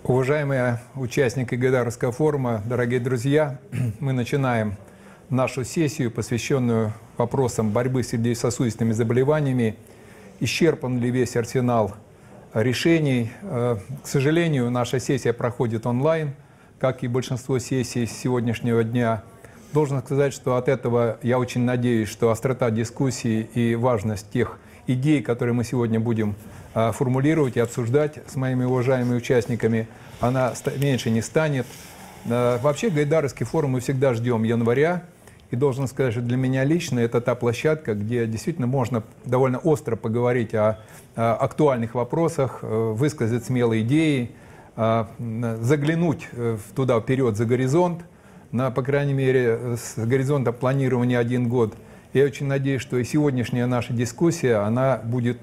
Уважаемые участники Гайдаровского форума, дорогие друзья, мы начинаем нашу сессию, посвященную вопросам борьбы с сердечно-сосудистыми заболеваниями. Исчерпан ли весь арсенал решений? К сожалению, наша сессия проходит онлайн, как и большинство сессий сегодняшнего дня. Должен сказать, что от этого я очень надеюсь, что острота дискуссии и важность тех идей, которые мы сегодня будем формулировать и обсуждать с моими уважаемыми участниками, она меньше не станет. Вообще Гайдаровский форум мы всегда ждем января. И должен сказать, что для меня лично это та площадка, где действительно можно довольно остро поговорить о актуальных вопросах, высказать смелые идеи, заглянуть туда вперед за горизонт, по крайней мере, с горизонта планирования 1 год. Я очень надеюсь, что и сегодняшняя наша дискуссия, она будет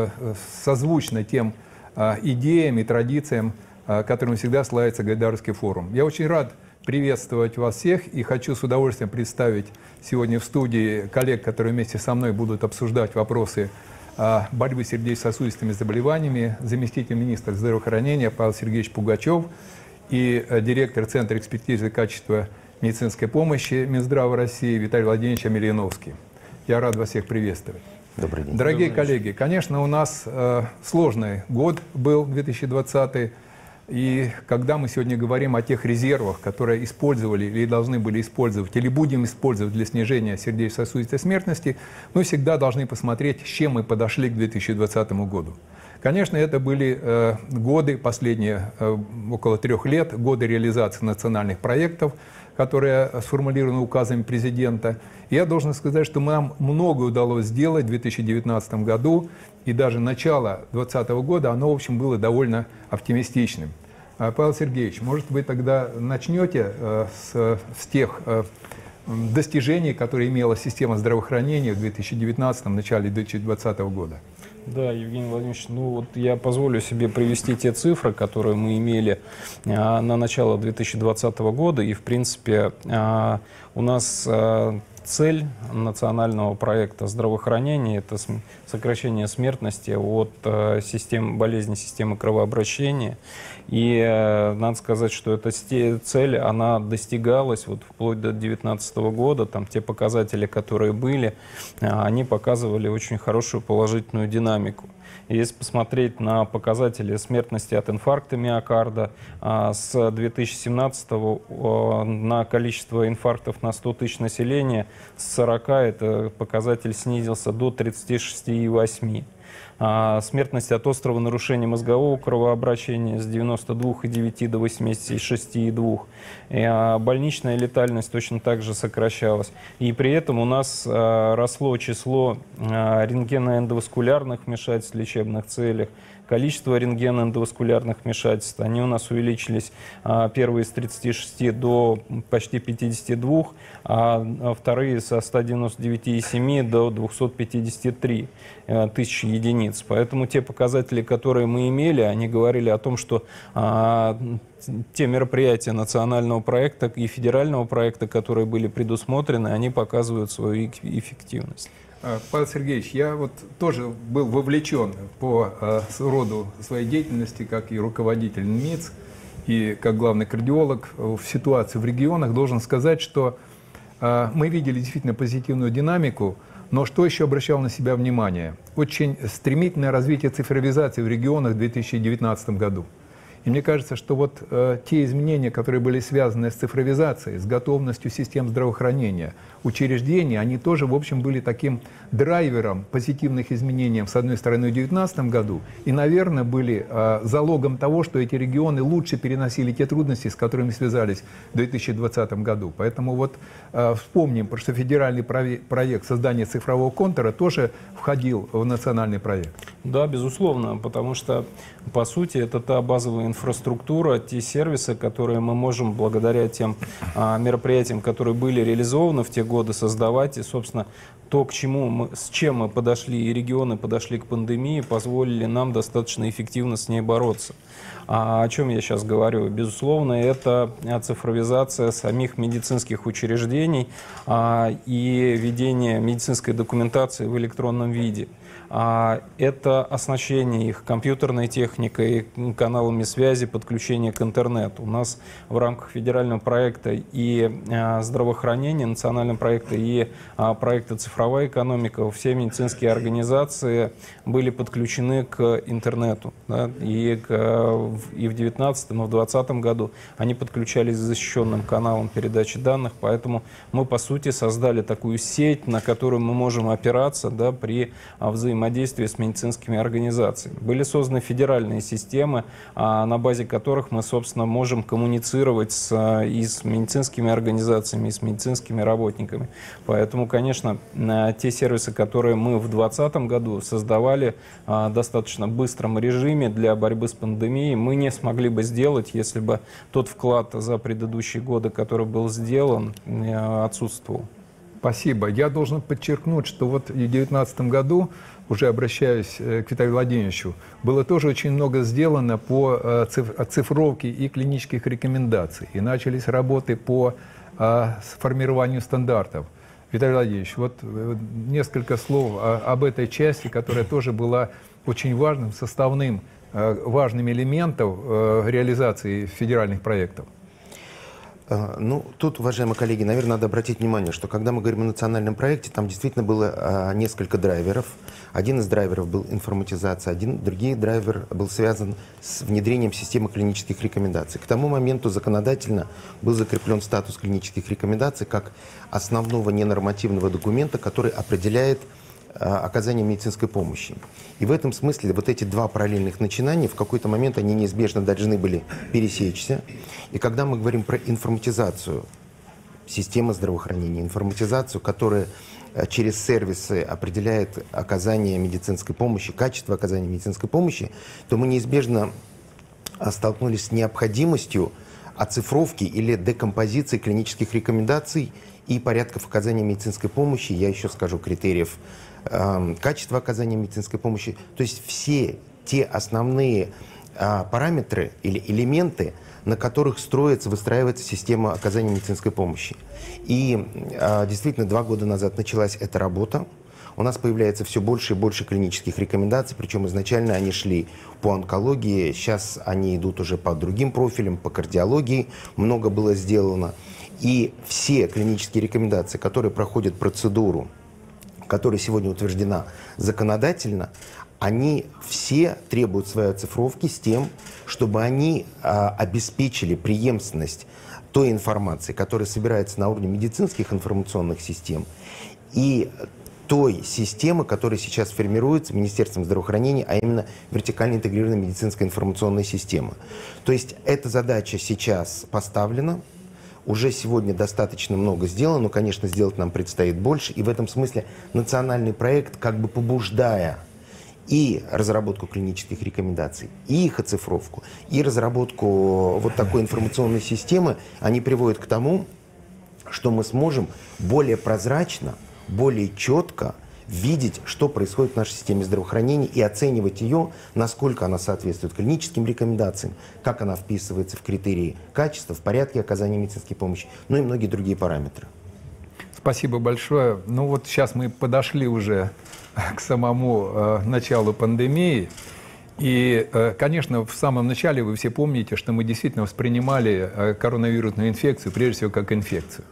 созвучна тем идеям и традициям, которыми всегда славится Гайдаровский форум. Я очень рад приветствовать вас всех и хочу с удовольствием представить сегодня в студии коллег, которые вместе со мной будут обсуждать вопросы борьбы с сердечно-сосудистыми заболеваниями, заместитель министра здравоохранения Павел Сергеевич Пугачев и директор Центра экспертизы и качества медицинской помощи Минздрава России Виталий Владимирович Амельяновский. Я рад вас всех приветствовать. Добрый день. Дорогие коллеги, конечно, у нас сложный год был 2020. И когда мы сегодня говорим о тех резервах, которые использовали или должны были использовать, или будем использовать для снижения сердечно-сосудистой смертности, мы всегда должны посмотреть, с чем мы подошли к 2020 году. Конечно, это были годы, последние около 3 лет, годы реализации национальных проектов, которые сформулированы указами президента. И я должен сказать, что нам многое удалось сделать в 2019 году, и даже начало 2020 года, оно, в общем, было довольно оптимистичным. Павел Сергеевич, может, вы тогда начнете с тех достижений, которые имела система здравоохранения в 2019 начале 2020 года? Да, Евгений Владимирович, ну вот я позволю себе привести те цифры, которые мы имели на начало 2020 года. И, в принципе, у нас цель национального проекта здравоохранения – это сокращение смертности от болезни системы кровообращения. И надо сказать, что эта цель, она достигалась вот вплоть до 2019 года. Там те показатели, которые были, они показывали очень хорошую положительную динамику. И если посмотреть на показатели смертности от инфаркта миокарда, с 2017 на количество инфарктов на 100 тысяч населения с 40 этот показатель снизился до 36,8. Смертность от острого нарушения мозгового кровообращения с 92,9 до 86,2. Больничная летальность точно так же сокращалась. И при этом у нас росло число рентгеноэндоваскулярных вмешательств в лечебных целях, количество рентгеноэндоваскулярных вмешательств, они у нас увеличились, первые с 36 до почти 52, а вторые со 199,7 до 253 тысячи единиц. Поэтому те показатели, которые мы имели, они говорили о том, что те мероприятия национального проекта и федерального проекта, которые были предусмотрены, они показывают свою эффективность. Павел Сергеевич, я вот тоже был вовлечен по роду своей деятельности, как и руководитель МИЦ, и как главный кардиолог в ситуацию в регионах. Должен сказать, что мы видели действительно позитивную динамику, но что еще обращал на себя внимание? Очень стремительное развитие цифровизации в регионах в 2019 году. И мне кажется, что вот те изменения, которые были связаны с цифровизацией, с готовностью систем здравоохранения, учреждений, они тоже, в общем, были таким драйвером позитивных изменений, с одной стороны, в 2019 году, и, наверное, были залогом того, что эти регионы лучше переносили те трудности, с которыми связались в 2020 году. Поэтому вот вспомним, что федеральный проект создания цифрового контура тоже входил в национальный проект. Да, безусловно, потому что, по сути, это та базовая инфраструктура, те сервисы, которые мы можем благодаря тем мероприятиям, которые были реализованы в те годы, создавать. И, собственно, то, с чем мы подошли, и регионы подошли к пандемии, позволили нам достаточно эффективно с ней бороться. О чем я сейчас говорю? Безусловно, это цифровизация самих медицинских учреждений и ведение медицинской документации в электронном виде. Это оснащение их компьютерной техникой, каналами связи связи, подключения к интернету. У нас в рамках федерального проекта и здравоохранения, национального проекта и проекта «Цифровая экономика» все медицинские организации были подключены к интернету. Да, и в 2019 и в 2020 году они подключались к защищенным каналам передачи данных, поэтому мы, по сути, создали такую сеть, на которую мы можем опираться, да, при взаимодействии с медицинскими организациями. Были созданы федеральные системы, на базе которых мы, собственно, можем коммуницировать и с медицинскими организациями, и с медицинскими работниками. Поэтому, конечно, те сервисы, которые мы в 2020 году создавали в достаточно быстром режиме для борьбы с пандемией, мы не смогли бы сделать, если бы тот вклад за предыдущие годы, который был сделан, отсутствовал. Спасибо. Я должен подчеркнуть, что вот в 2019 году, уже обращаюсь к Виталию Владимировичу, было тоже очень много сделано по оцифровке и клинических рекомендаций. И начались работы по формированию стандартов. Виталий Владимирович, вот несколько слов об этой части, которая тоже была очень важным, составным, важным элементом реализации федеральных проектов. Ну, тут, уважаемые коллеги, наверное, надо обратить внимание, что когда мы говорим о национальном проекте, там действительно было несколько драйверов. Один из драйверов был информатизация, другой драйвер был связан с внедрением системы клинических рекомендаций. К тому моменту законодательно был закреплен статус клинических рекомендаций как основного ненормативного документа, который определяет оказание медицинской помощи. И в этом смысле вот эти два параллельных начинания, в какой-то момент они неизбежно должны были пересечься. И когда мы говорим про информатизацию системы здравоохранения, информатизацию, которая через сервисы определяет оказание медицинской помощи, качество оказания медицинской помощи, то мы неизбежно столкнулись с необходимостью оцифровки или декомпозиции клинических рекомендаций и порядков оказания медицинской помощи, я еще скажу, критериев качества оказания медицинской помощи. То есть все те основные параметры или элементы, на которых выстраивается система оказания медицинской помощи. И действительно, 2 года назад началась эта работа. У нас появляется все больше и больше клинических рекомендаций, причем изначально они шли по онкологии, сейчас они идут уже по другим профилям, по кардиологии, много было сделано. И все клинические рекомендации, которые проходят процедуру, которая сегодня утверждена законодательно, они все требуют своей оцифровки с тем, чтобы они обеспечили преемственность той информации, которая собирается на уровне медицинских информационных систем, и той системы, которая сейчас формируется Министерством здравоохранения, а именно вертикально интегрированная медицинская информационная система. То есть эта задача сейчас поставлена. Уже сегодня достаточно много сделано, но, конечно, сделать нам предстоит больше. И в этом смысле национальный проект, как бы побуждая и разработку клинических рекомендаций, и их оцифровку, и разработку вот такой информационной системы, они приводят к тому, что мы сможем более прозрачно, более четко видеть, что происходит в нашей системе здравоохранения и оценивать ее, насколько она соответствует клиническим рекомендациям, как она вписывается в критерии качества, в порядке оказания медицинской помощи, ну и многие другие параметры. Спасибо большое. Ну вот сейчас мы подошли уже к самому началу пандемии. И, конечно, в самом начале вы все помните, что мы действительно воспринимали коронавирусную инфекцию прежде всего как инфекцию.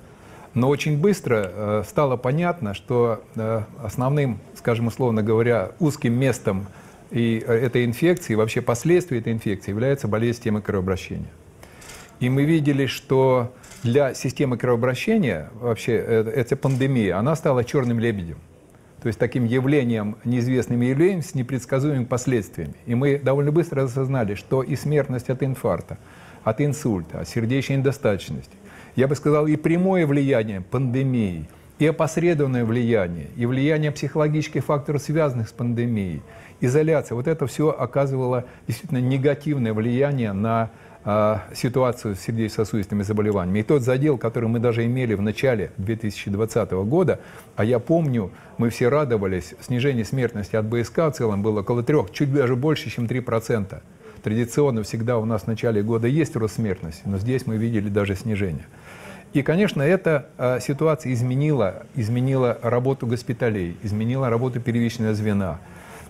Но очень быстро стало понятно, что основным, скажем, условно говоря, узким местом и этой инфекции, вообще последствий этой инфекции является болезнь системы кровообращения. И мы видели, что для системы кровообращения вообще эта пандемия, она стала черным лебедем. То есть таким явлением, неизвестным явлением с непредсказуемыми последствиями. И мы довольно быстро осознали, что и смертность от инфаркта, от инсульта, от сердечной недостаточности, я бы сказал, и прямое влияние пандемии, и опосредованное влияние, и влияние психологических факторов, связанных с пандемией, изоляция. Вот это все оказывало действительно негативное влияние на ситуацию с сердечно-сосудистыми заболеваниями. И тот задел, который мы даже имели в начале 2020 года, а я помню, мы все радовались, снижение смертности от БСК в целом было около 3, чуть даже больше, чем 3%. Традиционно всегда у нас в начале года есть рост смертности, но здесь мы видели даже снижение. И, конечно, эта ситуация изменила работу госпиталей, изменила работу первичного звена.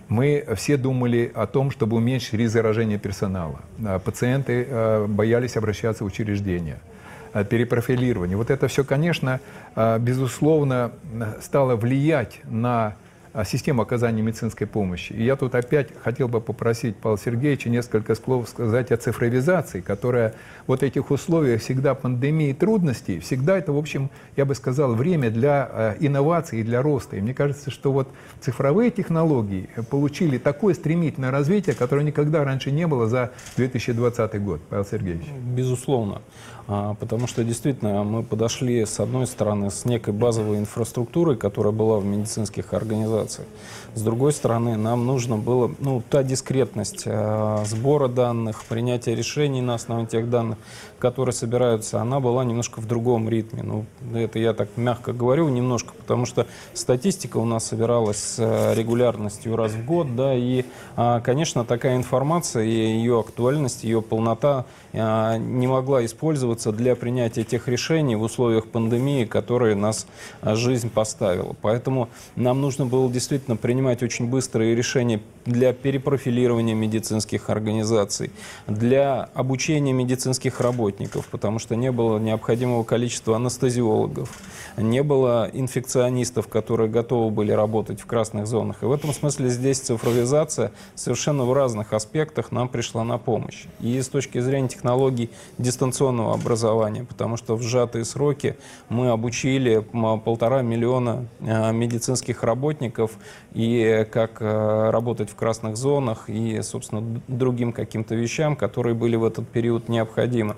мы все думали о том, чтобы уменьшить риск заражения персонала. Пациенты боялись обращаться в учреждения. Перепрофилирование. Вот это все, конечно, безусловно, стало влиять на систему оказания медицинской помощи. И я тут опять хотел бы попросить Павла Сергеевича несколько слов сказать о цифровизации, которая в вот этих условиях всегда пандемии, трудностей, всегда это, в общем, я бы сказал, время для инноваций и для роста. И мне кажется, что вот цифровые технологии получили такое стремительное развитие, которое никогда раньше не было за 2020 год. Павел Сергеевич. Безусловно. Потому что действительно мы подошли, с одной стороны, с некой базовой инфраструктурой, которая была в медицинских организациях. С другой стороны, нам нужно было, та дискретность сбора данных, принятия решений на основе тех данных, которые собираются, она была немножко в другом ритме. Это я так мягко говорю немножко, потому что статистика у нас собиралась с регулярностью раз в год, да, и, конечно, такая информация, и ее актуальность, ее полнота не могла использоваться для принятия тех решений в условиях пандемии, которые нас жизнь поставила. Поэтому нам нужно было действительно принимать очень быстрые решения для перепрофилирования медицинских организаций, для обучения медицинских работников, потому что не было необходимого количества анестезиологов, не было инфекционистов, которые готовы были работать в красных зонах. И в этом смысле здесь цифровизация совершенно в разных аспектах нам пришла на помощь. И с точки зрения технологий дистанционного образования, потому что в сжатые сроки мы обучили 1,5 миллиона медицинских работников и как работать в красных зонах и, собственно, другим каким-то вещам, которые были в этот период необходимы.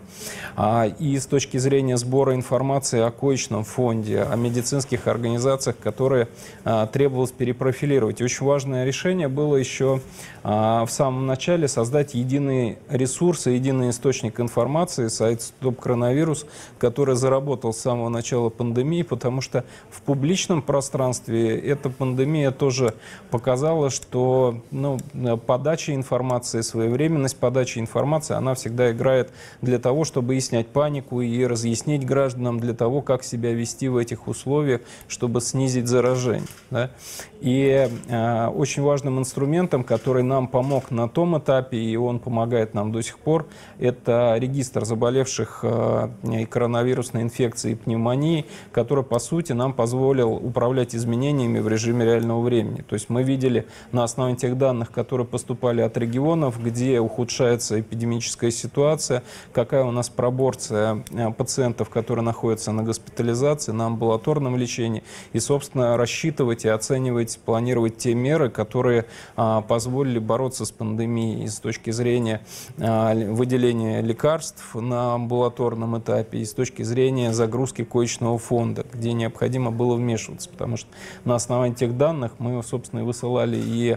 И с точки зрения сбора информации о коечном фонде, о медицинских организациях, которые требовалось перепрофилировать. И очень важное решение было еще в самом начале создать единый ресурс и единый источник информации, сайт «Стоп коронавирус», который заработал с самого начала пандемии, потому что в публичном пространстве эта пандемия тоже показала, что подача информации, своевременность подачи информации, она всегда играет для того, чтобы и снять панику, и разъяснить гражданам для того, как себя вести в этих условиях, чтобы снизить заражение. Да? И очень важным инструментом, который нам помог на том этапе, и он помогает нам до сих пор, это регистр заболевших и коронавирусной инфекцией и пневмонией, который, по сути, нам позволил управлять изменениями в режиме реального времени. То есть мы видели на основе тех данных, которые поступали от регионов, где ухудшается эпидемическая ситуация, какая у нас пропорция пациентов, которые находятся на госпитализации, на амбулаторном лечении, и, собственно, рассчитывать и оценивать, планировать те меры, которые позволили бороться с пандемией с точки зрения выделения лекарств на амбулаторном этапе и с точки зрения загрузки коечного фонда, где необходимо было вмешиваться, потому что на основании тех данных мы, собственно, и высылали и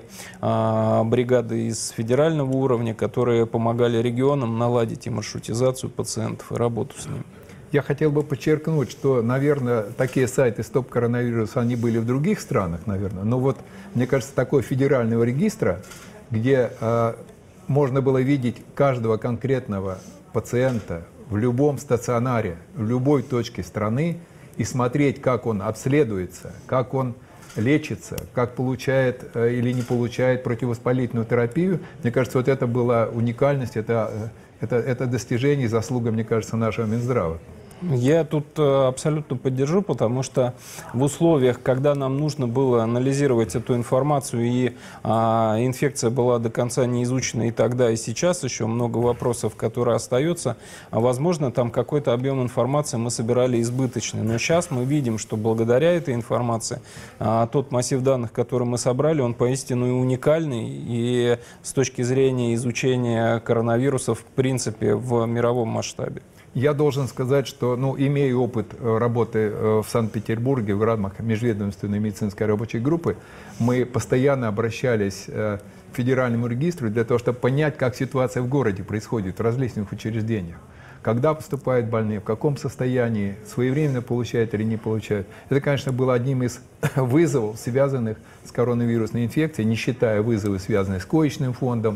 бригады из федерального уровня, которые помогали регионам наладить и маршрутизацию пациентов, и работу с ними. Я хотел бы подчеркнуть, что, наверное, такие сайты «Стоп коронавирус», они были в других странах, наверное, но вот, мне кажется, такого федерального регистра, где можно было видеть каждого конкретного пациента в любом стационаре, в любой точке страны и смотреть, как он обследуется, как он лечится, как получает или не получает противовоспалительную терапию. Мне кажется, вот это была уникальность, это достижение и заслуга, мне кажется, нашего Минздрава. Я тут абсолютно поддержу, потому что в условиях, когда нам нужно было анализировать эту информацию, и инфекция была до конца не изучена и тогда, и сейчас еще много вопросов, которые остаются, возможно, там какой-то объем информации мы собирали избыточный. Но сейчас мы видим, что благодаря этой информации тот массив данных, который мы собрали, он поистину уникальный, и с точки зрения изучения коронавируса, в принципе, в мировом масштабе. Я должен сказать, что, имея опыт работы в Санкт-Петербурге в рамках межведомственной медицинской рабочей группы, мы постоянно обращались к федеральному регистру для того, чтобы понять, как ситуация в городе происходит в различных учреждениях. Когда поступают больные, в каком состоянии, своевременно получают или не получают. Это, конечно, было одним из вызовов, связанных с коронавирусной инфекцией, не считая вызовы, связанные с коечным фондом,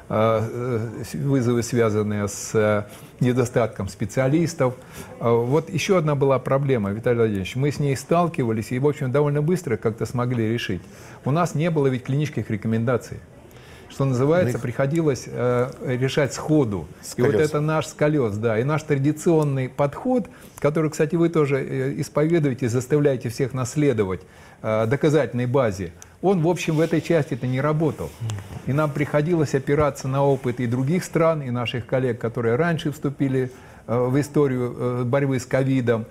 вызовы, связанные с недостатком специалистов. Вот еще одна была проблема, Виталий Владимирович. Мы с ней сталкивались и, в общем, довольно быстро как-то смогли решить. У нас не было ведь клинических рекомендаций. Что называется, приходилось решать сходу. И вот это наш сколез, да, и наш традиционный подход, который, кстати, вы тоже исповедуете, заставляете всех наследовать доказательной базе, он, в общем, в этой части-то не работал. И нам приходилось опираться на опыт и других стран, и наших коллег, которые раньше вступили в историю борьбы с ковидом,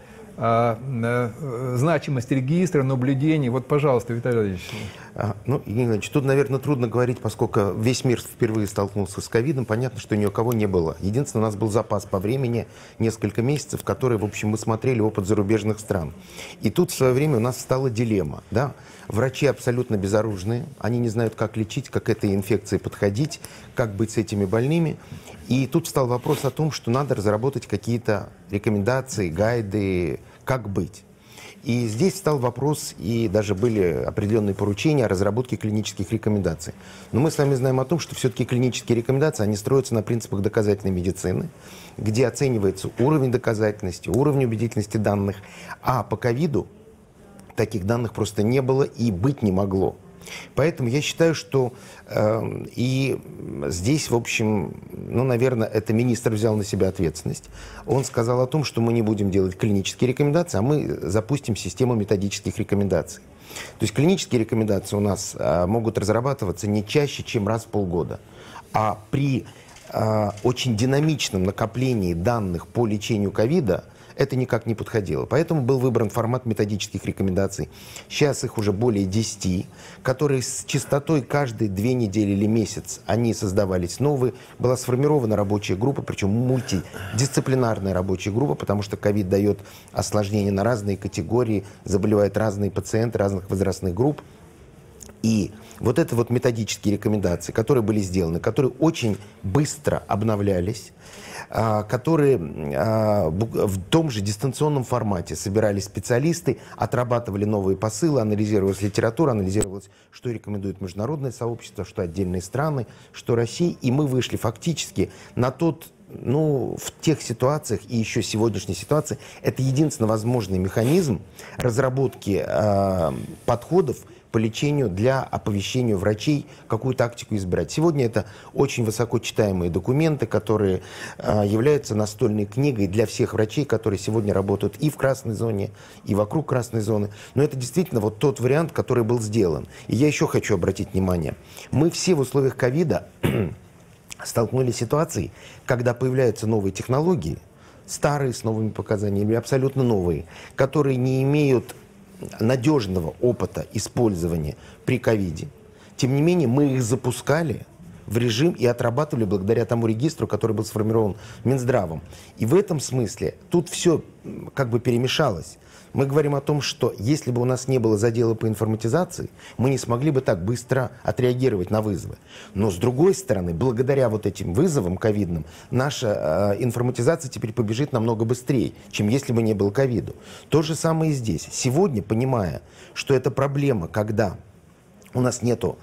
значимость регистра, наблюдений. Вот, пожалуйста, Виталий Владимирович. Ну, Евгений Владимирович, тут, наверное, трудно говорить, поскольку весь мир впервые столкнулся с ковидом, понятно, что ни у кого не было. Единственное, у нас был запас по времени, несколько месяцев, которые, в общем, мы смотрели опыт зарубежных стран. И тут в свое время у нас стала дилемма, да? Врачи абсолютно безоружные, они не знают, как лечить, как к этой инфекции подходить, как быть с этими больными. И тут встал вопрос о том, что надо разработать какие-то рекомендации, гайды, как быть. И здесь встал вопрос, и даже были определенные поручения о разработке клинических рекомендаций. Но мы с вами знаем о том, что все-таки клинические рекомендации, они строятся на принципах доказательной медицины, где оценивается уровень доказательности, уровень убедительности данных. А по ковиду таких данных просто не было и быть не могло. Поэтому я считаю, что и здесь, в общем, ну, наверное, это министр взял на себя ответственность. Он сказал о том, что мы не будем делать клинические рекомендации, а мы запустим систему методических рекомендаций. То есть клинические рекомендации у нас могут разрабатываться не чаще, чем раз в полгода. А при очень динамичном накоплении данных по лечению ковида это никак не подходило. Поэтому был выбран формат методических рекомендаций. Сейчас их уже более 10, которые с частотой каждые 2 недели или месяц они создавались новые. Была сформирована рабочая группа, причем мультидисциплинарная рабочая группа, потому что ковид дает осложнения на разные категории, заболевают разные пациенты разных возрастных групп. И вот это вот методические рекомендации, которые были сделаны, которые очень быстро обновлялись, которые в том же дистанционном формате собирались специалисты, отрабатывали новые посылы, анализировалась литература, анализировалось, что рекомендует международное сообщество, что отдельные страны, что Россия. И мы вышли фактически на тот, ну, в тех ситуациях и еще сегодняшней ситуации, это единственно возможный механизм разработки подходов по лечению для оповещения врачей, какую тактику избирать. Сегодня это очень высоко читаемые документы, которые являются настольной книгой для всех врачей, которые сегодня работают и в красной зоне, и вокруг красной зоны. Но это действительно вот тот вариант, который был сделан. И я еще хочу обратить внимание. Мы все в условиях ковида столкнулись с ситуацией, когда появляются новые технологии, старые с новыми показаниями, абсолютно новые, которые не имеют надежного опыта использования при ковиде. Тем не менее, мы их запускали в режим и отрабатывали благодаря тому регистру, который был сформирован Минздравом. И в этом смысле тут все как бы перемешалось. Мы говорим о том, что если бы у нас не было задела по информатизации, мы не смогли бы так быстро отреагировать на вызовы. Но с другой стороны, благодаря вот этим вызовам ковидным, наша информатизация теперь побежит намного быстрее, чем если бы не было ковиду. То же самое и здесь. Сегодня, понимая, что это проблема, когда у нас нету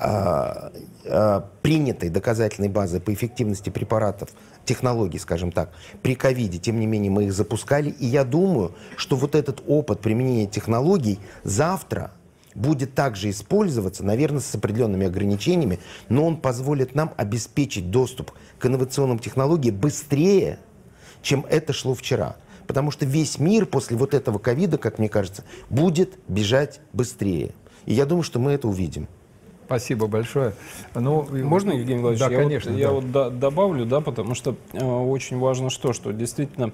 принятой доказательной базы по эффективности препаратов, технологий, скажем так, при ковиде, тем не менее, мы их запускали. И я думаю, что вот этот опыт применения технологий завтра будет также использоваться, наверное, с определенными ограничениями, но он позволит нам обеспечить доступ к инновационным технологиям быстрее, чем это шло вчера. Потому что весь мир после вот этого ковида, как мне кажется, будет бежать быстрее. И я думаю, что мы это увидим. Спасибо большое. Ну, можно, Евгений Владимирович? Да, конечно. Я добавлю, да, потому что очень важно, что действительно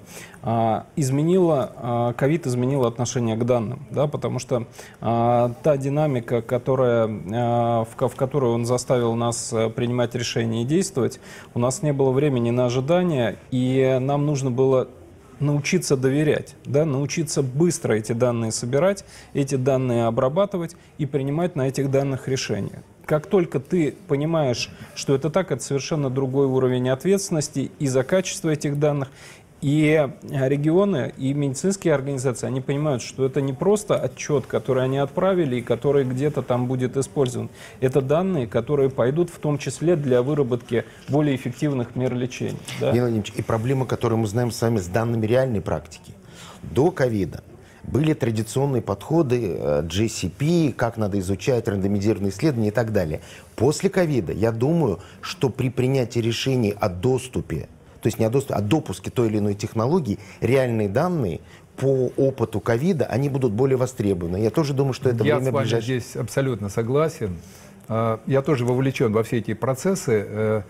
ковид изменила отношение к данным, да, потому что та динамика, в которой он заставил нас принимать решения и действовать, у нас не было времени на ожидание, и нам нужно было научиться доверять, да, научиться быстро эти данные собирать, эти данные обрабатывать и принимать на этих данных решения. Как только ты понимаешь, что это так, это совершенно другой уровень ответственности и за качество этих данных, И регионы, и медицинские организации, они понимают, что это не просто отчет, который они отправили и который где-то там будет использован. Это данные, которые пойдут в том числе для выработки более эффективных мер лечения. Да? Евгений Владимирович, и проблема, которую мы знаем с вами с данными реальной практики. До ковида были традиционные подходы GCP, как надо изучать рандомизированные исследования и так далее. После ковида, я думаю, что при принятии решений о доступе, то есть не о доступе, а допуске той или иной технологии, реальные данные по опыту ковида, они будут более востребованы. Я тоже думаю, что это Я время с вами ближайшее. здесь абсолютно согласен. Я тоже вовлечен во все эти процессы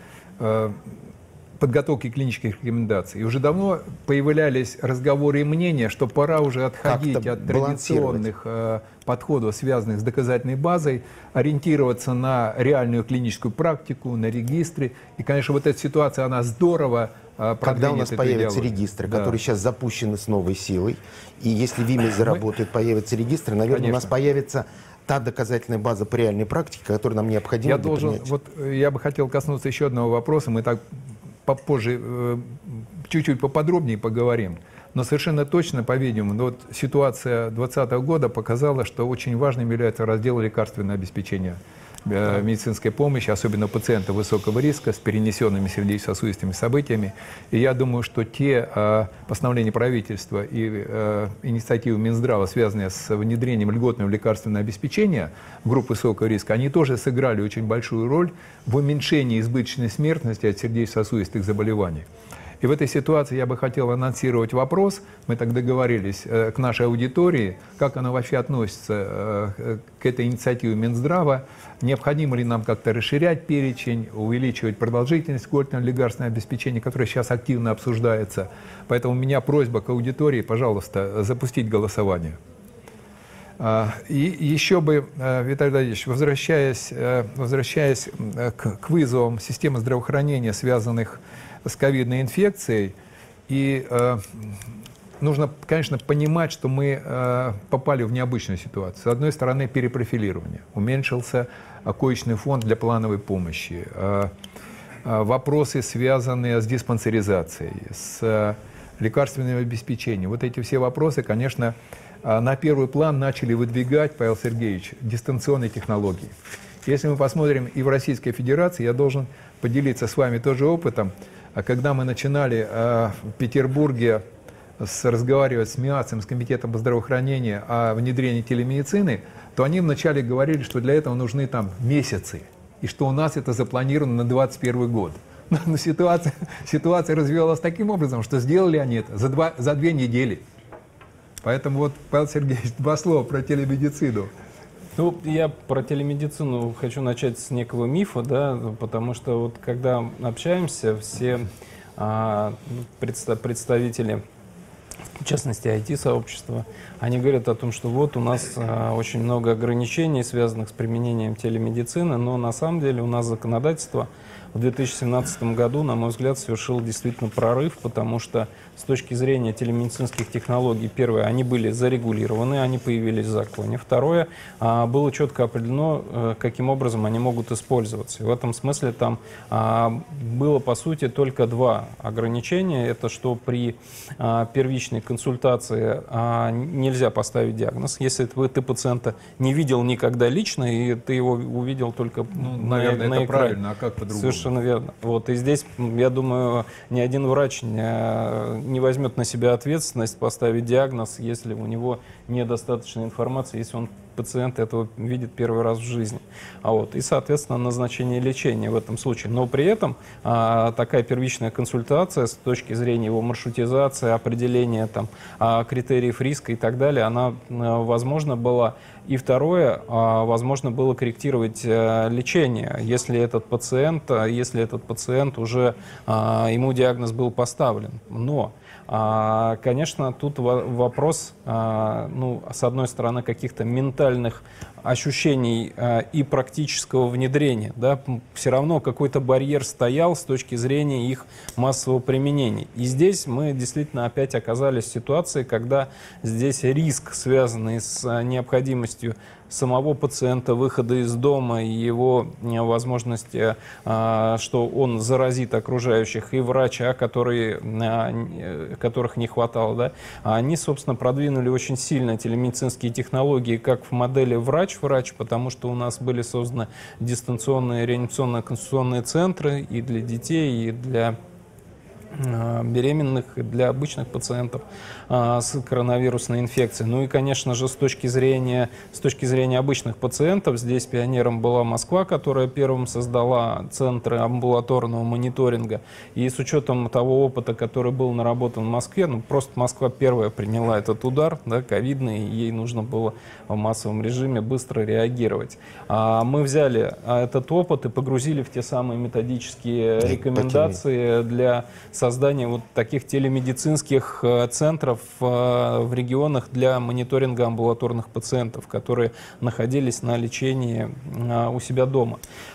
подготовки клинических рекомендаций. И уже давно появлялись разговоры и мнения, что пора уже отходить Как-то от традиционных подходов, связанных с доказательной базой, ориентироваться на реальную клиническую практику, на регистры. И, конечно, вот эта ситуация, она здорово Когда у нас эту появятся идеологию. регистры, Да. которые сейчас запущены с новой силой, и если ВИМИЗ заработает, появятся регистры, наверное, у нас Конечно. появится та доказательная база по реальной практике, которая нам необходима для принятия. Я бы хотел коснуться еще одного вопроса. Мы так попозже чуть-чуть поподробнее поговорим. Но совершенно точно, по-видимому, вот ситуация 2020 года показала, что очень важным является раздел ленительного обеспечения медицинской помощи, особенно пациентов высокого риска с перенесенными сердечно-сосудистыми событиями. И я думаю, что те постановления правительства и инициативы Минздрава, связанные с внедрением льготного лекарственного обеспечения групп высокого риска, они тоже сыграли очень большую роль в уменьшении избыточной смертности от сердечно-сосудистых заболеваний. И в этой ситуации я бы хотел анонсировать вопрос, мы так договорились, к нашей аудитории, как она вообще относится к этой инициативе Минздрава, необходимо ли нам как-то расширять перечень, увеличивать продолжительность льготного лекарственного обеспечения, которое сейчас активно обсуждается. Поэтому у меня просьба к аудитории, пожалуйста, запустить голосование. И еще бы, Виталий Владимирович, возвращаясь к вызовам системы здравоохранения, связанных с ковидной инфекцией, и нужно, конечно, понимать, что мы попали в необычную ситуацию. С одной стороны, перепрофилирование. Уменьшился коечный фонд для плановой помощи. Вопросы, связанные с диспансеризацией, с лекарственным обеспечением. Вот эти все вопросы, конечно, на первый план начали выдвигать, Павел Сергеевич, дистанционные технологии. Если мы посмотрим и в Российской Федерации, я должен поделиться с вами тоже опытом. Когда мы начинали в Петербурге разговаривать с МИАЦем, с Комитетом по здравоохранению о внедрении телемедицины, то они вначале говорили, что для этого нужны там месяцы, и что у нас это запланировано на 2021 год. Но ситуация развивалась таким образом, что сделали они это за 2 недели. Поэтому вот, Павел Сергеевич, 2 слова про телемедицину. Ну, я про телемедицину хочу начать с некого мифа, да, потому что вот когда общаемся, все представители, в частности, IT-сообщества, они говорят о том, что вот у нас очень много ограничений, связанных с применением телемедицины, но на самом деле у нас законодательство в 2017 году, на мой взгляд, совершил действительно прорыв, потому что с точки зрения телемедицинских технологий, первое, они были зарегулированы, они появились в законе. Второе, было четко определено, каким образом они могут использоваться. И в этом смысле там было, по сути, только 2 ограничения. Это что при первичной консультации нельзя поставить диагноз, если ты пациента не видел никогда лично, и ты его увидел только Наверное, на это экране. правильно, а как по-другому? Совершенно верно. Вот, и здесь, я думаю, ни один врач не возьмет на себя ответственность поставить диагноз, если у него недостаточно информации, если он пациент этого видит первый раз в жизни. И, соответственно, назначение лечения в этом случае. Но при этом такая первичная консультация с точки зрения его маршрутизации, определения критериев риска и так далее, она возможна была. И второе, возможно было корректировать лечение, если этот пациент уже, ему диагноз был поставлен. Но конечно, тут вопрос, с одной стороны, каких-то ментальных ощущений и практического внедрения. Да, все равно какой-то барьер стоял с точки зрения их массового применения. И здесь мы действительно опять оказались в ситуации, когда здесь риск, связанный с необходимостью самого пациента, выхода из дома и его возможности, что он заразит окружающих, и врача, которых не хватало, да, они, собственно, продвинули очень сильно телемедицинские технологии как в модели врач-врач, потому что у нас были созданы дистанционные реанимационно-консультационные центры и для детей, и для беременных, и для обычных пациентов с коронавирусной инфекцией. Ну и, конечно же, с точки зрения обычных пациентов, здесь пионером была Москва, которая первым создала центры амбулаторного мониторинга. И с учетом того опыта, который был наработан в Москве, ну просто Москва первая приняла этот удар, да, ковидный, и ей нужно было в массовом режиме быстро реагировать. Мы взяли этот опыт и погрузили в те самые методические рекомендации для создания вот таких телемедицинских центров в регионах для мониторинга амбулаторных пациентов, которые находились на лечении у себя дома.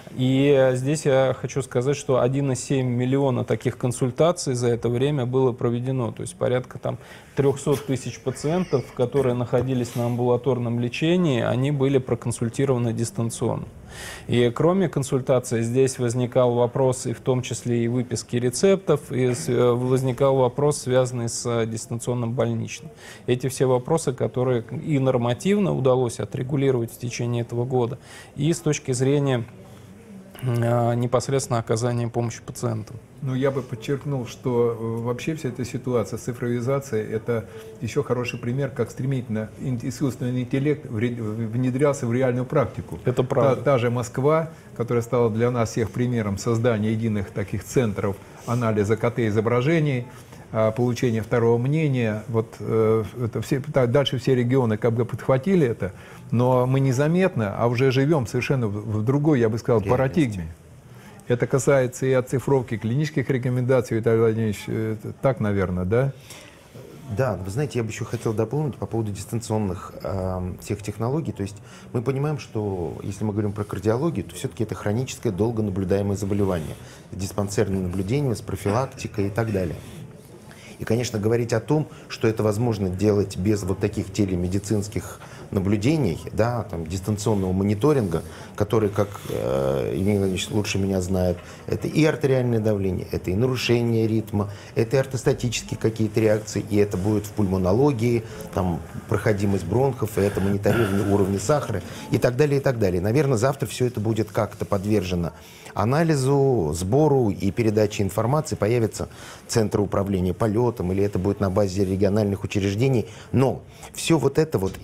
И здесь я хочу сказать, что 1,7 миллиона таких консультаций за это время было проведено. То есть порядка 300 тысяч пациентов, которые находились на амбулаторном лечении, они были проконсультированы дистанционно. И кроме консультаций здесь возникал вопрос, и в том числе и выписки рецептов, и возникал вопрос, связанный с дистанционным больничным. Эти все вопросы, которые и нормативно удалось отрегулировать в течение этого года, и с точки зрения непосредственно оказания помощи пациентам. Ну, я бы подчеркнул, что вообще вся эта ситуация с цифровизацией – это еще хороший пример, как стремительно искусственный интеллект внедрялся в реальную практику. Это правда. Та же Москва, которая стала для нас всех примером создания единых таких центров анализа КТ-изображений, получения второго мнения. Вот, дальше все регионы как бы подхватили это, но мы незаметно, а уже живем совершенно в другой, я бы сказал, парадигме. Это касается и оцифровки клинических рекомендаций, Виталий Владимирович, так, наверное, да? Да, вы знаете, я бы еще хотел дополнить по поводу дистанционных всех технологий. То есть мы понимаем, что если мы говорим про кардиологию, то все-таки это хроническое, долго наблюдаемое заболевание. Диспансерное наблюдение с профилактикой и так далее. И, конечно, говорить о том, что это возможно делать без вот таких телемедицинских наблюдений, да, там, дистанционного мониторинга, который, как Евгений Владимирович лучше меня знает, это и артериальное давление, это и нарушение ритма, это и ортостатические какие-то реакции, и это будет в пульмонологии, там, проходимость бронхов, и это мониторирование уровня сахара и так далее, и так далее. Наверное, завтра все это будет как-то подвержено анализу, сбору и передаче информации, появятся центры управления полетом, или это будет на базе региональных учреждений. Но все вот это вот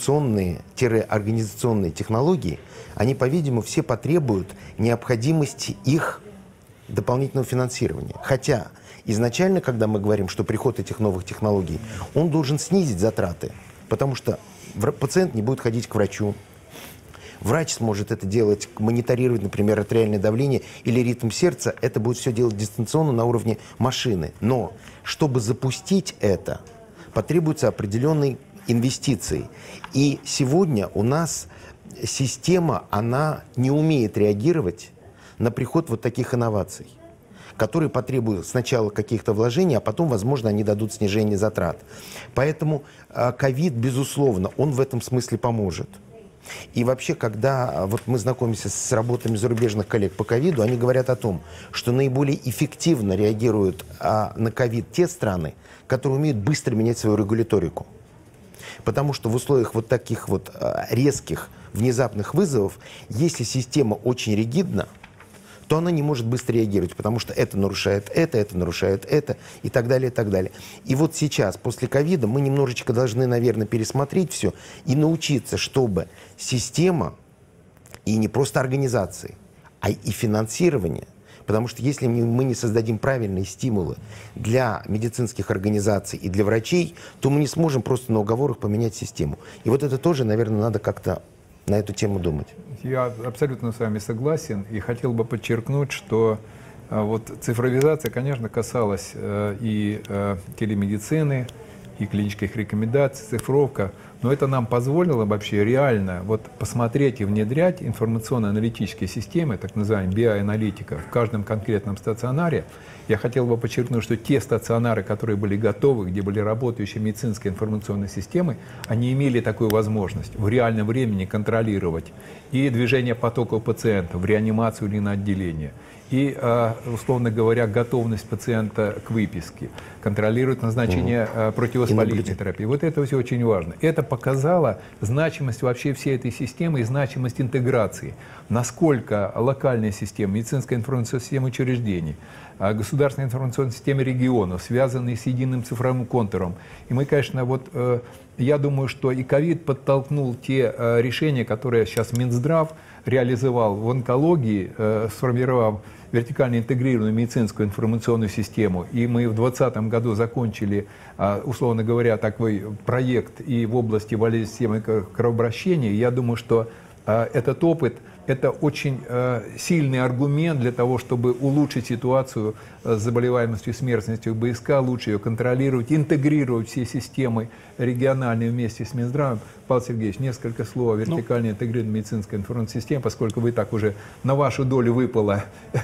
информационные-организационные технологии, они, по-видимому, все потребуют необходимости их дополнительного финансирования. Хотя изначально, когда мы говорим, что приход этих новых технологий, он должен снизить затраты, потому что пациент не будет ходить к врачу. Врач сможет это делать, мониторировать, например, артериальное давление или ритм сердца. Это будет все делать дистанционно на уровне машины. Но чтобы запустить это, потребуются определенные инвестиции. И сегодня у нас система, она не умеет реагировать на приход вот таких инноваций, которые потребуют сначала каких-то вложений, а потом, возможно, они дадут снижение затрат. Поэтому ковид, безусловно, он в этом смысле поможет. И вообще, когда вот мы знакомимся с работами зарубежных коллег по ковиду, они говорят о том, что наиболее эффективно реагируют на ковид те страны, которые умеют быстро менять свою регуляторику. Потому что в условиях вот таких вот резких, внезапных вызовов, если система очень ригидна, то она не может быстро реагировать, потому что это нарушает это нарушает это, и так далее, и так далее. И вот сейчас, после ковида, мы немножечко должны, наверное, пересмотреть все и научиться, чтобы система, и не просто организации, а и финансирование, потому что если мы не создадим правильные стимулы для медицинских организаций и для врачей, то мы не сможем просто на уговорах поменять систему. И вот это тоже, наверное, надо как-то на эту тему думать. Я абсолютно с вами согласен и хотел бы подчеркнуть, что вот цифровизация, конечно, касалась и телемедицины, и клинических рекомендаций, цифровка. Но это нам позволило вообще реально вот посмотреть и внедрять информационно-аналитические системы, так называемые BI-аналитика, в каждом конкретном стационаре. Я хотел бы подчеркнуть, что те стационары, которые были готовы, где были работающие медицинские информационные системы, они имели такую возможность в реальном времени контролировать и движение потоков пациентов в реанимацию или на отделение, и, условно говоря, готовность пациента к выписке, контролирует назначение противовоспалительной терапии. Вот это все очень важно. Это показало значимость вообще всей этой системы и значимость интеграции. Насколько локальная система, медицинская информационная система учреждений, государственная информационная система регионов, связанные с единым цифровым контуром. И мы, конечно, вот я думаю, что и ковид подтолкнул те решения, которые сейчас Минздрав реализовал в онкологии, сформировав вертикально интегрированную медицинскую информационную систему. И мы в 2020 году закончили, условно говоря, такой проект и в области болезненной системы кровообращения. Я думаю, что этот опыт – это очень сильный аргумент для того, чтобы улучшить ситуацию с заболеваемостью и смертностью БСК, лучше ее контролировать, интегрировать все системы региональные вместе с Минздравом. Павел Сергеевич, несколько слов о вертикально интегрированной медицинской информационной системе, поскольку вы так уже на вашу долю выпало,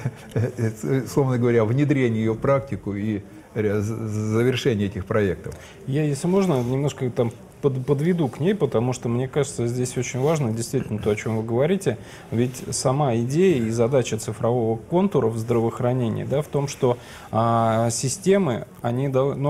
словно говоря, внедрение ее в практику и завершение этих проектов. Я, если можно, немножко там подведу к ней, потому что, мне кажется, здесь очень важно действительно то, о чем вы говорите. Ведь сама идея и задача цифрового контура в здравоохранении, да, в том, что системы, они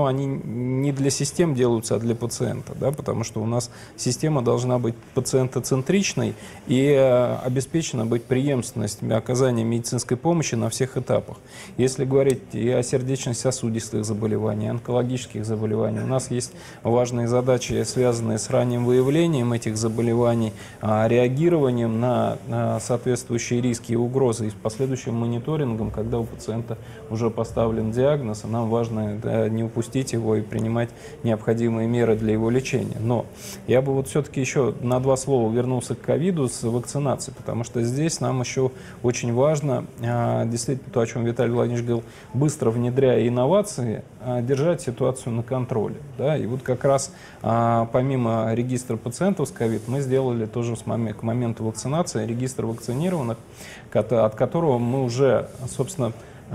не для систем делаются, а для пациента, да, потому что у нас система должна быть пациентоцентричной и обеспечена быть преемственностью оказания медицинской помощи на всех этапах. Если говорить и о сердечно-сосудистых заболеваниях, онкологических заболеваниях, у нас есть важные задачи, связанные с ранним выявлением этих заболеваний, реагированием на соответствующие риски и угрозы и последующим мониторингом, когда у пациента уже поставлен диагноз, и нам важно не упустить его и принимать необходимые меры для его лечения. Но я бы вот все-таки еще на 2 слова вернулся к ковиду с вакцинацией, потому что здесь нам еще очень важно, действительно то, о чем Виталий Владимирович говорил, быстро внедряя инновации, держать ситуацию на контроле. Да? И вот как раз помимо регистра пациентов с ковид, мы сделали тоже к моменту вакцинации регистр вакцинированных, от которого мы уже, собственно,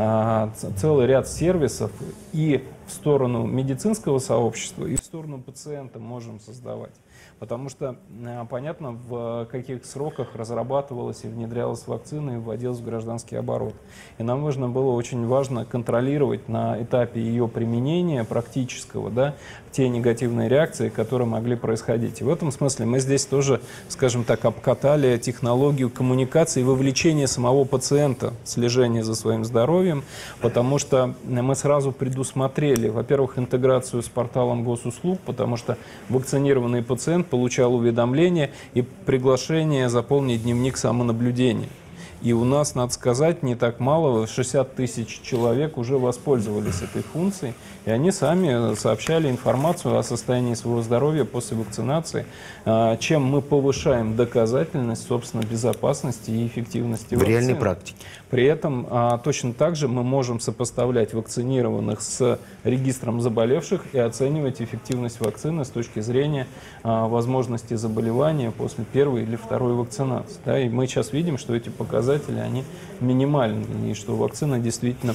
целый ряд сервисов и в сторону медицинского сообщества, и в сторону пациента можем создавать. Потому что понятно, в каких сроках разрабатывалась и внедрялась вакцина и вводилась в гражданский оборот. И нам было очень важно контролировать на этапе ее применения практического, да, те негативные реакции, которые могли происходить. И в этом смысле мы здесь тоже, скажем так, обкатали технологию коммуникации и вовлечения самого пациента в слежение за своим здоровьем, потому что мы сразу предусмотрели, во-первых, интеграцию с порталом госуслуг, потому что вакцинированный пациент получал уведомление и приглашение заполнить дневник самонаблюдения. И у нас, надо сказать, не так мало, 60 тысяч человек уже воспользовались этой функцией, и они сами сообщали информацию о состоянии своего здоровья после вакцинации, чем мы повышаем доказательность, собственно, безопасности и эффективности вакцины. В реальной практике. При этом точно так же мы можем сопоставлять вакцинированных с регистром заболевших и оценивать эффективность вакцины с точки зрения возможности заболевания после первой или второй вакцинации. Да, и мы сейчас видим, что эти показатели, они минимальны, и что вакцина действительно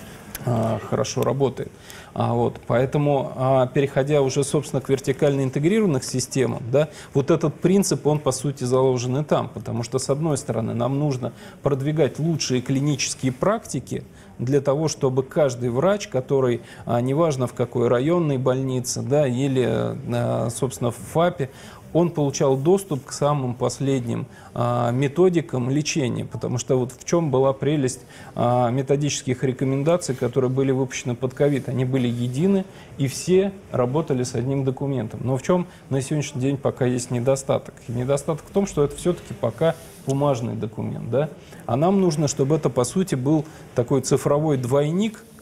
хорошо работает. Поэтому, переходя уже, собственно, к вертикально интегрированных системам, да, вот этот принцип, он, по сути, заложен и там, потому что, с одной стороны, нам нужно продвигать лучшие клинические практики для того, чтобы каждый врач, который, неважно в какой районной больнице, да, или, собственно, в ФАПе, он получал доступ к самым последним методикам лечения, потому что вот в чем была прелесть методических рекомендаций, которые были выпущены под ковид. Они были едины, и все работали с одним документом. Но в чем на сегодняшний день пока есть недостаток? И недостаток в том, что это все-таки пока бумажный документ. Да? А нам нужно, чтобы это, по сути, был такой цифровой двойник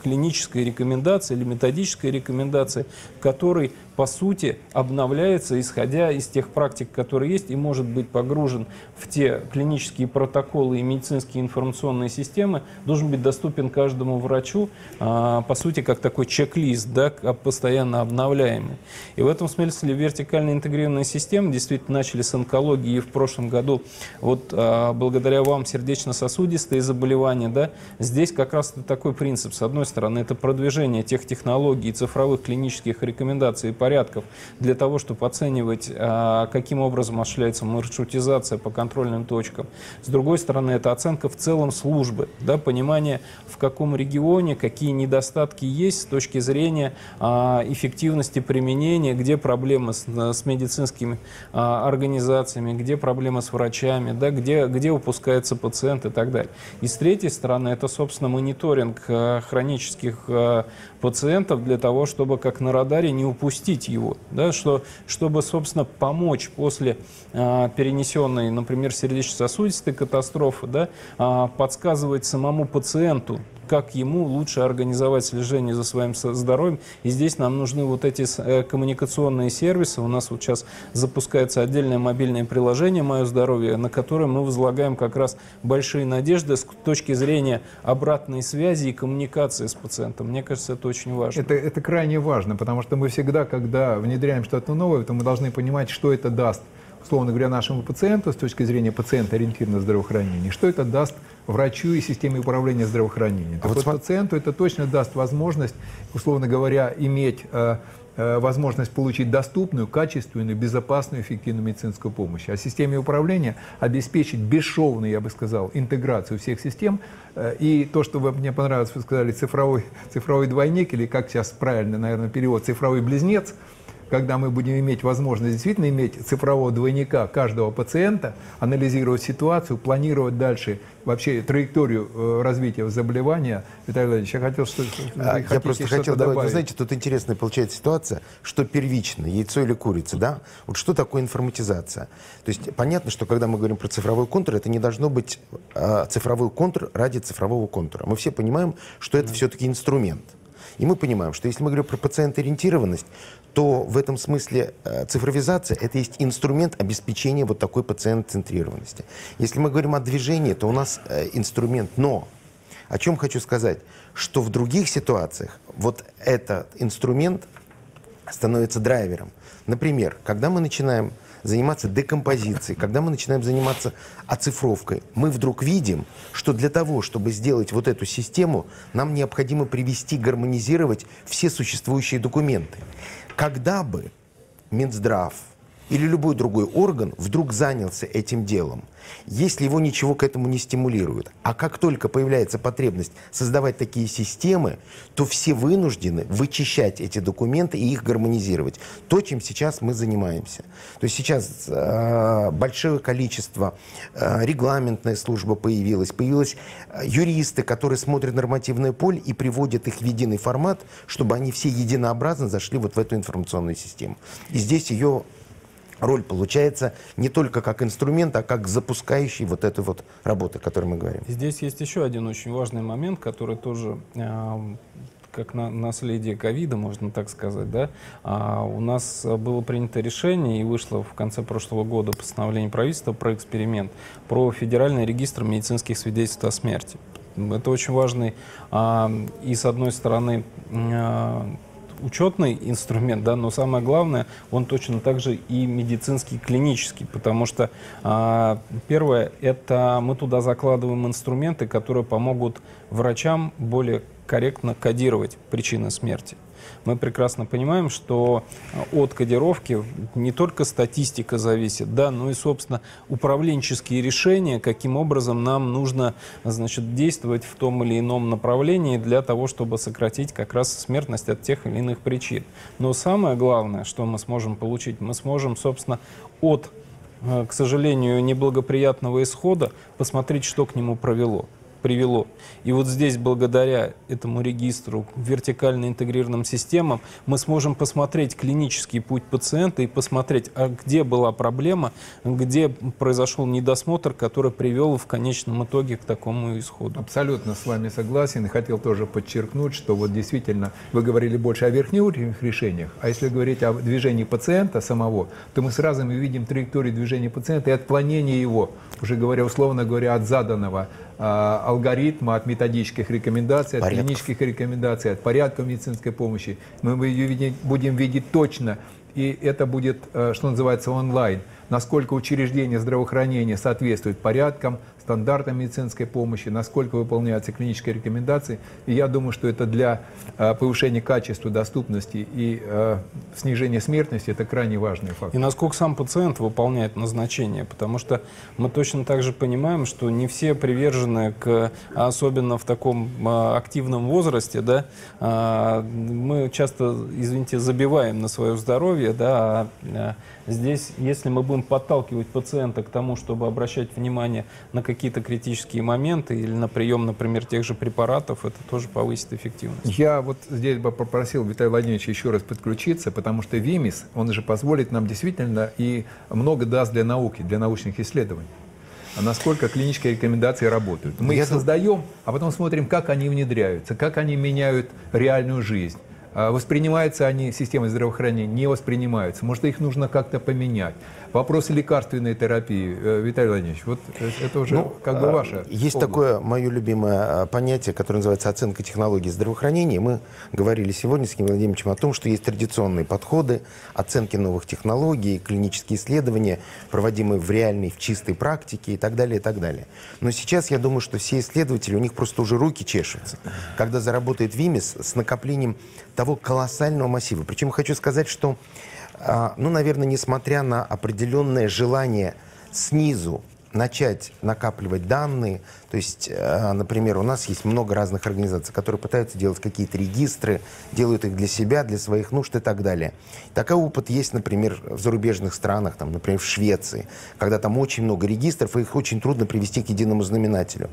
клинической рекомендации или методической рекомендации, который, по сути, обновляется, исходя из тех практик, которые есть, и может быть погружен в те клинические протоколы и медицинские информационные системы, должен быть доступен каждому врачу, по сути, как такой чек-лист, да, постоянно обновляемый. И в этом смысле вертикально интегрированные системы действительно начали с онкологии, и в прошлом году, вот благодаря вам, сердечно-сосудистые заболевания, да, здесь как раз такой принцип. С одной стороны, это продвижение тех технологий, цифровых клинических рекомендаций и порядков для того, чтобы оценивать, каким образом осуществляется маршрутизация по контрольным точкам. С другой стороны, это оценка в целом службы, да, понимание, в каком регионе, какие недостатки есть с точки зрения эффективности применения, где проблемы с медицинскими организациями, где проблемы с врачами, да, где упускается пациент и так далее. И с третьей стороны, это, собственно, мониторинг хронических пациентов для того, чтобы, как на радаре, не упустить его, да, чтобы, собственно, помочь после перенесенной, например, сердечно-сосудистой катастрофы, да, подсказывать самому пациенту, как ему лучше организовать слежение за своим здоровьем. И здесь нам нужны вот эти коммуникационные сервисы. У нас вот сейчас запускается отдельное мобильное приложение «Мое здоровье», на которое мы возлагаем как раз большие надежды с точки зрения обратной связи и коммуникации с пациентом. Мне кажется, это очень важно. Это крайне важно, потому что мы всегда, когда внедряем что-то новое, то мы должны понимать, что это даст, условно говоря, нашему пациенту с точки зрения пациента-ориентированного здравоохранения, что это даст врачу и системе управления здравоохранением. Так вот, пациенту это точно даст возможность, условно говоря, иметь возможность получить доступную, качественную, безопасную, эффективную медицинскую помощь. А системе управления обеспечить бесшовную, я бы сказал, интеграцию всех систем. И то, что мне понравилось, вы сказали, цифровой двойник, или как сейчас правильно, наверное, перевод, цифровой близнец, когда мы будем иметь возможность действительно иметь цифрового двойника каждого пациента, анализировать ситуацию, планировать дальше вообще траекторию развития заболевания. Виталий Владимирович, я хотел, что я просто хотел добавить. Вы знаете, тут интересная получается ситуация, что первично, яйцо или курица, да? Вот что такое информатизация? То есть понятно, что когда мы говорим про цифровой контур, это не должно быть цифровой контур ради цифрового контура. Мы все понимаем, что это все-таки инструмент. И мы понимаем, что если мы говорим про пациентоориентированность, то в этом смысле цифровизация – это есть инструмент обеспечения вот такой пациент-центрированности. Если мы говорим о движении, то у нас инструмент «но». О чем хочу сказать? Что в других ситуациях вот этот инструмент становится драйвером. Например, когда мы начинаем заниматься декомпозицией, когда мы начинаем заниматься оцифровкой, мы вдруг видим, что для того, чтобы сделать вот эту систему, нам необходимо привести, гармонизировать все существующие документы. Когда бы Минздрав или любой другой орган вдруг занялся этим делом, если его ничего к этому не стимулирует, а как только появляется потребность создавать такие системы, то все вынуждены вычищать эти документы и их гармонизировать. То, чем сейчас мы занимаемся. То есть сейчас большое количество, регламентная служба появилась юристы, которые смотрят нормативное поле и приводят их в единый формат, чтобы они все единообразно зашли вот в эту информационную систему. И здесь ее роль получается не только как инструмент, а как запускающий вот эту вот работу, о которой мы говорим. Здесь есть еще один очень важный момент, который тоже как наследие ковида, можно так сказать, да, у нас было принято решение и вышло в конце прошлого года постановление правительства про эксперимент, про федеральный регистр медицинских свидетельств о смерти. Это очень важный и, с одной стороны, учетный инструмент, да, но самое главное, он точно так же и медицинский, клинический, потому что первое, это мы туда закладываем инструменты, которые помогут врачам более корректно кодировать причины смерти. Мы прекрасно понимаем, что от кодировки не только статистика зависит, да, но и, собственно, управленческие решения, каким образом нам нужно, значит, действовать в том или ином направлении для того, чтобы сократить как раз смертность от тех или иных причин. Но самое главное, что мы сможем получить, мы сможем, собственно, от, к сожалению, неблагоприятного исхода посмотреть, что к нему привело. привело. И вот здесь, благодаря этому регистру, вертикально интегрированным системам, мы сможем посмотреть клинический путь пациента и посмотреть, а где была проблема, где произошел недосмотр, который привел в конечном итоге к такому исходу. Абсолютно с вами согласен. И хотел тоже подчеркнуть, что вот действительно вы говорили больше о верхнеуровневых решениях, а если говорить о движении пациента самого, то мы сразу видим траекторию движения пациента и отклонение его, уже говоря, условно говоря, от заданного алгоритма, от методических рекомендаций, от клинических рекомендаций, от порядка медицинской помощи. Мы ее будем видеть точно, и это будет, что называется, онлайн. Насколько учреждение здравоохранения соответствует порядкам, стандартам медицинской помощи, насколько выполняются клинические рекомендации. И я думаю, что это для повышения качества, доступности и снижения смертности это крайне важный фактор. И насколько сам пациент выполняет назначение, потому что мы точно так же понимаем, что не все привержены особенно в таком активном возрасте, да, мы часто, извините, забиваем на свое здоровье, да, здесь, если мы будем подталкивать пациента к тому, чтобы обращать внимание на какие-то критические моменты или на прием, например, тех же препаратов, это тоже повысит эффективность. Я вот здесь бы попросил Виталия Владимировича еще раз подключиться, потому что ВИМИС, он же позволит нам действительно и много даст для науки, для научных исследований. А насколько клинические рекомендации работают. Мы их создаем, а потом смотрим, как они внедряются, как они меняют реальную жизнь. Воспринимаются они системой здравоохранения, не воспринимаются. Может, их нужно как-то поменять. Вопросы лекарственной терапии, Виталий Владимирович, вот это уже как бы ваше. Есть такое мое любимое понятие, которое называется оценка технологий здравоохранения. Мы говорили сегодня с Евгением Владимировичем о том, что есть традиционные подходы оценки новых технологий, клинические исследования, проводимые в реальной, в чистой практике и так далее, и так далее. Но сейчас я думаю, что все исследователи, у них просто уже руки чешутся, когда заработает ВИМИС с накоплением того колоссального массива. Причем хочу сказать, что, ну, наверное, несмотря на определенное желание снизу начать накапливать данные, то есть, например, у нас есть много разных организаций, которые пытаются делать какие-то регистры, делают их для себя, для своих нужд и так далее. Такой опыт есть, например, в зарубежных странах, там, например, в Швеции, когда там очень много регистров, и их очень трудно привести к единому знаменателю.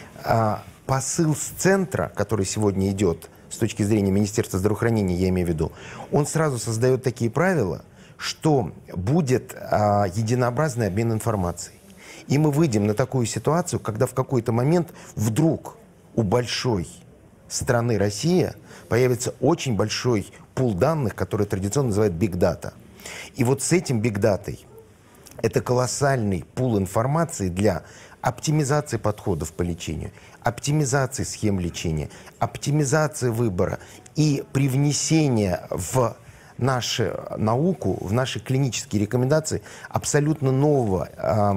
Посыл с центра, который сегодня идет, с точки зрения Министерства здравоохранения, я имею в виду, он сразу создает такие правила, что будет единообразный обмен информацией. И мы выйдем на такую ситуацию, когда в какой-то момент вдруг у большой страны Россия появится очень большой пул данных, который традиционно называют Big Data. И вот с этим Big Data это колоссальный пул информации для оптимизации подходов по лечению, оптимизации схем лечения, оптимизации выбора и привнесения в нашу науку, в наши клинические рекомендации абсолютно новой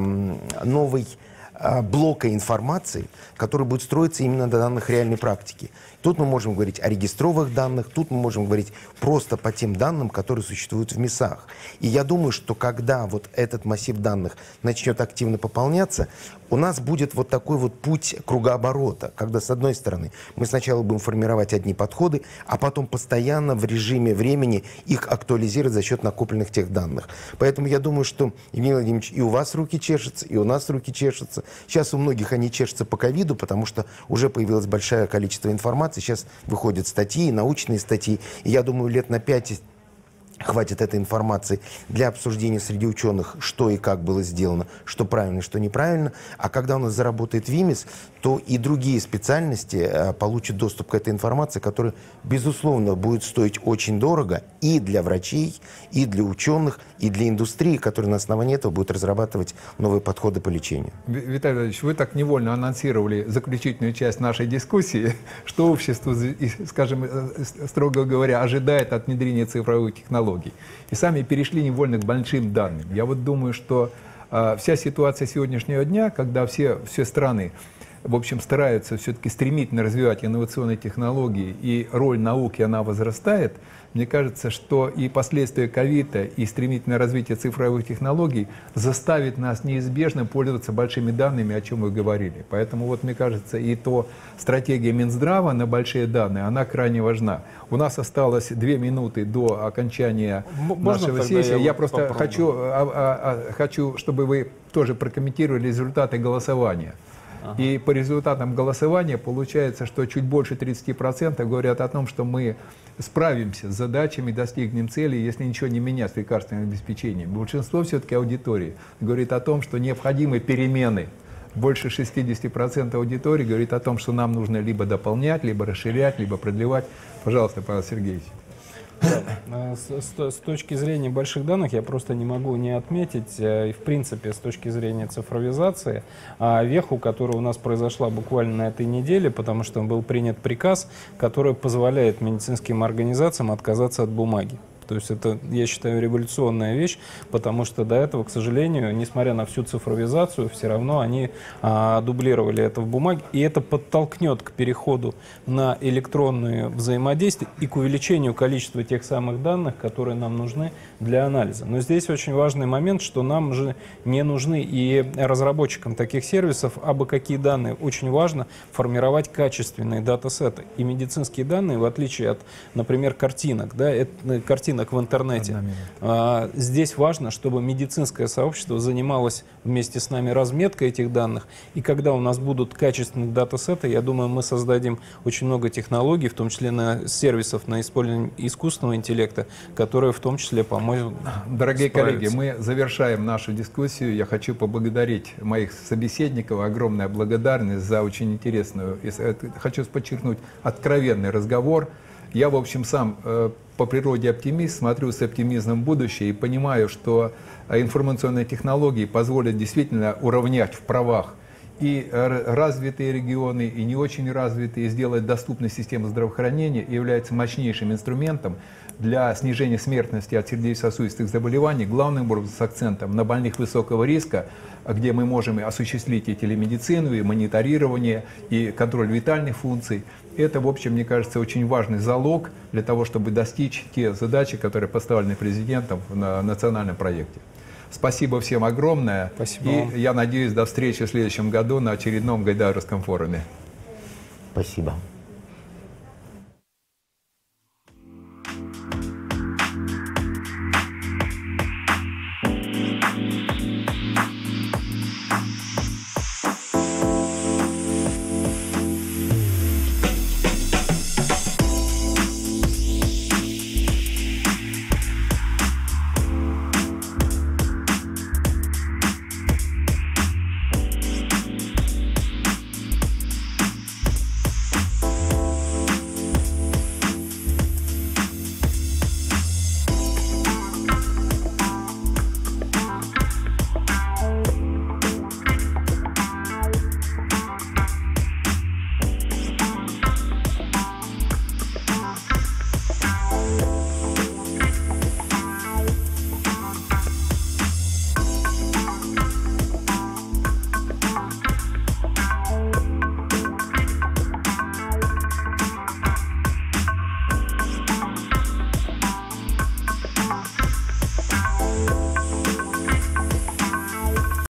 блока информации, который будет строиться именно на данных реальной практики. Тут мы можем говорить о регистровых данных, тут мы можем говорить просто по тем данным, которые существуют в МИСах. И я думаю, что когда вот этот массив данных начнет активно пополняться, у нас будет вот такой вот путь кругооборота, когда, с одной стороны, мы сначала будем формировать одни подходы, а потом постоянно в режиме времени их актуализировать за счет накопленных тех данных. Поэтому я думаю, что, Евгений Владимирович, и у вас руки чешутся, и у нас руки чешутся. Сейчас у многих они чешутся по ковиду, потому что уже появилось большое количество информации, сейчас выходят статьи, научные статьи, и я думаю, лет на 5 хватит этой информации для обсуждения среди ученых, что и как было сделано, что правильно, что неправильно. А когда у нас заработает ВИМИС, то и другие специальности получат доступ к этой информации, которая, безусловно, будет стоить очень дорого и для врачей, и для ученых, и для индустрии, которая на основании этого будет разрабатывать новые подходы по лечению. Виталий Владимирович, вы так невольно анонсировали заключительную часть нашей дискуссии, что общество, скажем, строго говоря, ожидает от внедрения цифровых технологий. И сами перешли невольно к большим данным. Я вот думаю, что вся ситуация сегодняшнего дня, когда все страны, в общем, стараются все-таки стремительно развивать инновационные технологии, и роль науки, она возрастает, мне кажется, что и последствия ковида, и стремительное развитие цифровых технологий заставит нас неизбежно пользоваться большими данными, о чем вы говорили. Поэтому, вот, мне кажется, и то стратегия Минздрава на большие данные, она крайне важна. У нас осталось 2 минуты до окончания нашего сессии. Я просто хочу, чтобы вы тоже прокомментировали результаты голосования. И по результатам голосования получается, что чуть больше 30% говорят о том, что мы справимся с задачами, достигнем цели, если ничего не менять с лекарственным обеспечением. Большинство все-таки аудитории говорит о том, что необходимы перемены. Больше 60% аудитории говорит о том, что нам нужно либо дополнять, либо расширять, либо продлевать. Пожалуйста, Павел Сергеевич. Да. С точки зрения больших данных я просто не могу не отметить, и в принципе с точки зрения цифровизации, веху, которая у нас произошла буквально на этой неделе, потому что был принят приказ, который позволяет медицинским организациям отказаться от бумаги. То есть это, я считаю, революционная вещь, потому что до этого, к сожалению, несмотря на всю цифровизацию, все равно они дублировали это в бумаге, и это подтолкнет к переходу на электронные взаимодействия и к увеличению количества тех самых данных, которые нам нужны для анализа. Но здесь очень важный момент, что нам же не нужны и разработчикам таких сервисов, абы какие данные. Очень важно формировать качественные датасеты. И медицинские данные, в отличие от, например, картинок, да, картинок в интернете. Здесь важно, чтобы медицинское сообщество занималось вместе с нами разметкой этих данных. И когда у нас будут качественные датасеты, я думаю, мы создадим очень много технологий, в том числе сервисов на использование искусственного интеллекта, которые в том числе помогут. Дорогие коллеги, мы завершаем нашу дискуссию. Я хочу поблагодарить моих собеседников. Огромная благодарность за очень интересную, хочу подчеркнуть, откровенный разговор. Я, в общем, сам по природе оптимист, смотрю с оптимизмом в будущее и понимаю, что информационные технологии позволят действительно уравнять в правах и развитые регионы, и не очень развитые, и сделать доступной систему здравоохранения, и является мощнейшим инструментом для снижения смертности от сердечно-сосудистых заболеваний, главным образом с акцентом на больных высокого риска, где мы можем осуществить и телемедицину, и мониторирование, и контроль витальных функций. Это, в общем, мне кажется, очень важный залог для того, чтобы достичь те задачи, которые поставлены президентом на национальном проекте. Спасибо всем огромное. Спасибо И вам. я надеюсь, до встречи в следующем году на очередном Гайдаровском форуме. Спасибо.